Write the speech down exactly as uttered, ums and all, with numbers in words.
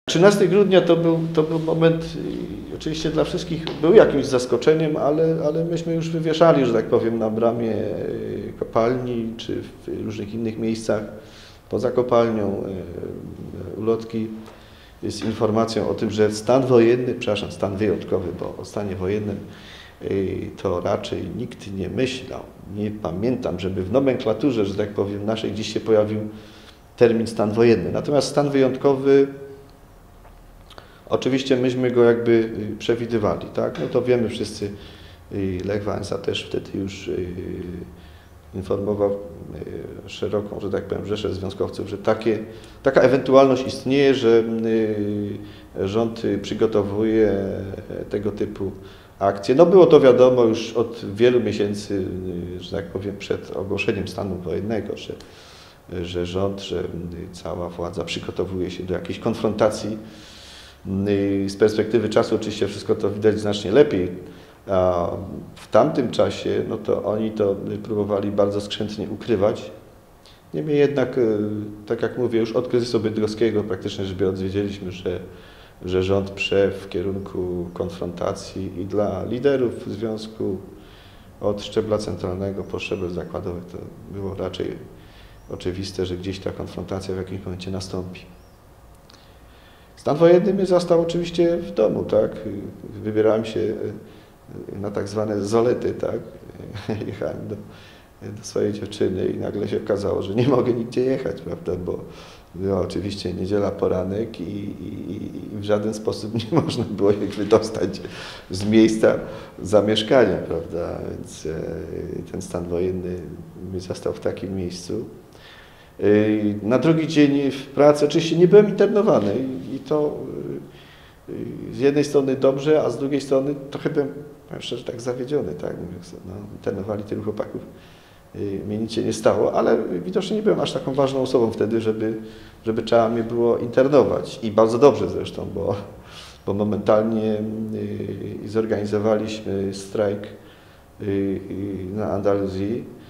trzynastego grudnia to był, to był moment, oczywiście dla wszystkich był jakimś zaskoczeniem, ale, ale myśmy już wywieszali, że tak powiem, na bramie kopalni czy w różnych innych miejscach poza kopalnią ulotki z informacją o tym, że stan wojenny, przepraszam, stan wyjątkowy, bo o stanie wojennym to raczej nikt nie myślał. Nie pamiętam, żeby w nomenklaturze, że tak powiem, naszej gdzieś się pojawił termin stan wojenny. Natomiast stan wyjątkowy, oczywiście myśmy go jakby przewidywali, tak? No to wiemy wszyscy, Lech Wałęsa też wtedy już informował szeroką, że tak powiem, rzeszę związkowców, że takie, taka ewentualność istnieje, że rząd przygotowuje tego typu akcje. No było to wiadomo już od wielu miesięcy, że tak powiem, przed ogłoszeniem stanu wojennego, że, że rząd, że cała władza przygotowuje się do jakiejś konfrontacji. Z perspektywy czasu oczywiście wszystko to widać znacznie lepiej, a w tamtym czasie no to oni to próbowali bardzo skrzętnie ukrywać. Niemniej jednak, tak jak mówię, już od kryzysu bydgoskiego praktycznie rzecz biorąc wiedzieliśmy, że, że rząd prze w kierunku konfrontacji i dla liderów związku od szczebla centralnego po szczebel zakładowy to było raczej oczywiste, że gdzieś ta konfrontacja w jakimś momencie nastąpi. Stan wojenny mnie zastał oczywiście w domu, tak? Wybierałem się na tak zwane zolety, tak? Jechałem do, do swojej dziewczyny i nagle się okazało, że nie mogę nigdzie jechać, prawda? Bo była oczywiście niedziela poranek i, i, i w żaden sposób nie można było się wydostać z miejsca zamieszkania, prawda? Więc ten stan wojenny mnie zastał w takim miejscu. Na drugi dzień w pracy oczywiście nie byłem internowany i to z jednej strony dobrze, a z drugiej strony trochę byłem, powiem szczerze, tak zawiedziony, tak, mówiąc, no, internowali tylu chłopaków, mnie nic się nie stało, ale widocznie nie byłem aż taką ważną osobą wtedy, żeby, żeby trzeba mnie było internować i bardzo dobrze zresztą, bo, bo momentalnie zorganizowaliśmy strajk na Andaluzji.